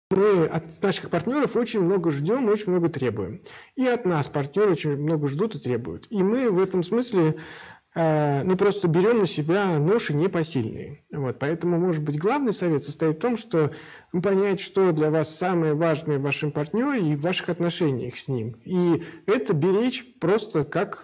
Мы от наших партнеров очень много ждем, очень много требуем. И от нас партнеры очень много ждут и требуют. И мы в этом смысле просто берем на себя ноши непосильные. Вот. Поэтому, может быть, главный совет состоит в том, что понять, что для вас самое важное в вашем партнере и в ваших отношениях с ним. И это беречь просто как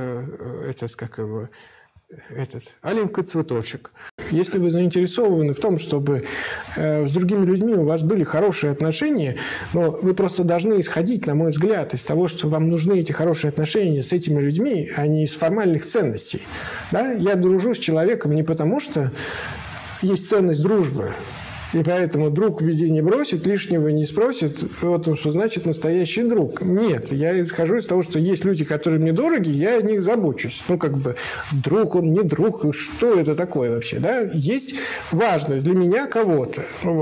аленький цветочек. Если вы заинтересованы в том, чтобы с другими людьми у вас были хорошие отношения, но вы просто должны исходить, на мой взгляд, из того, что вам нужны эти хорошие отношения с этими людьми, а не из формальных ценностей. Да? Я дружу с человеком не потому, что есть ценность дружбы, и поэтому друг в беде не бросит, лишнего не спросит, вот он что значит настоящий друг. Нет, я исхожу из того, что есть люди, которые мне дороги, я о них забочусь. Друг он, не друг, что это такое вообще, да? Есть важность для меня кого-то.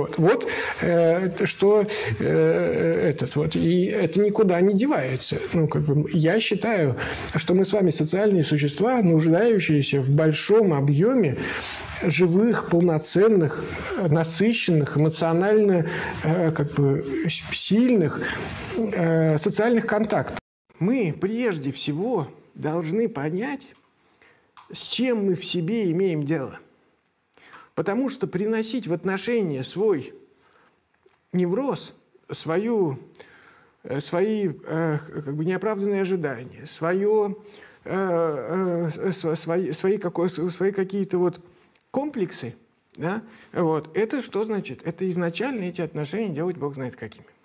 И это никуда не девается. Я считаю, что мы с вами социальные существа, нуждающиеся в большом объеме живых, полноценных, насыщенных, эмоционально сильных социальных контактов. Мы прежде всего должны понять, с чем мы в себе имеем дело. Потому что приносить в отношения свой невроз, свои неоправданные ожидания, свои какие-то комплексы, да, это что значит? Это изначально эти отношения делать бог знает какими.